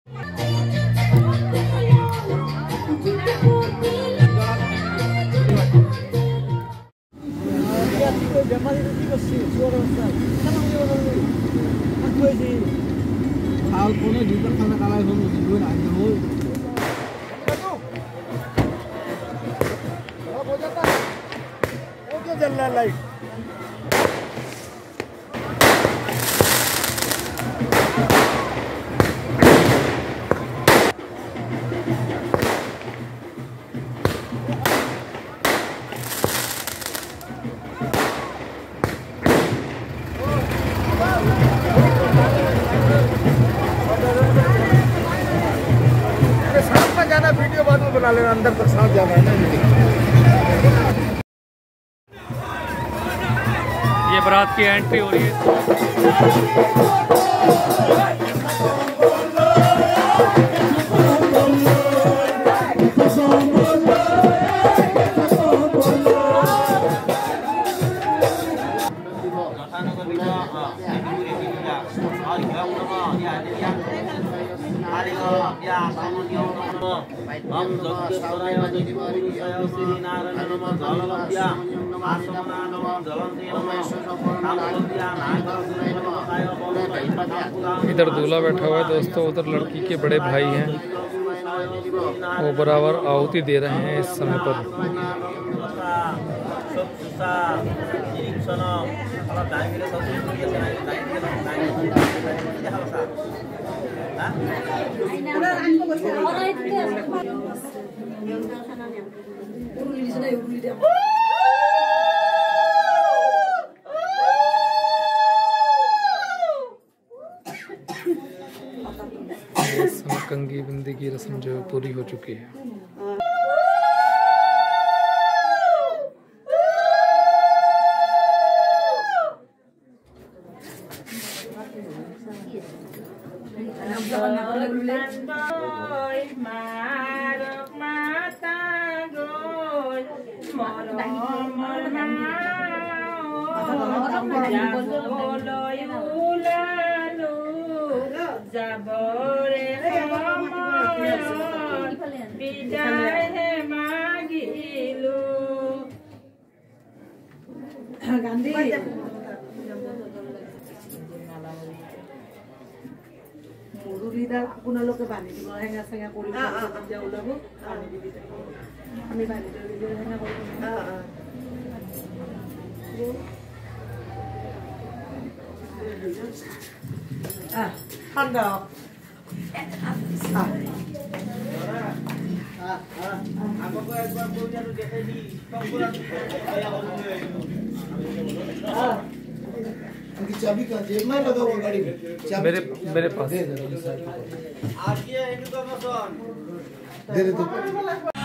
Light साथ में जाना, वीडियो बाद में बना लेना, अंदर तक साथ जाना है ना। ये बारात की एंट्री हो रही है। इधर दूल्हा बैठा हुआ है दोस्तों, उधर लड़की के बड़े भाई हैं, वो बराबर आहुति दे रहे हैं इस समय पर। कंगी बिंदी की रस्म जो पूरी हो चुकी है। মুরুলিদা আপোনালোকে বান্ধি দিব, হেঙা চেঙা কৰি যেতিয়া ওলাব বান্ধি দিবি, আমি বান্ধি দিলে হেঙা কৰি ঠাণ্ডা चाबी का जेब में लगा हुआ गाड़ी में, मेरे पास दे दे।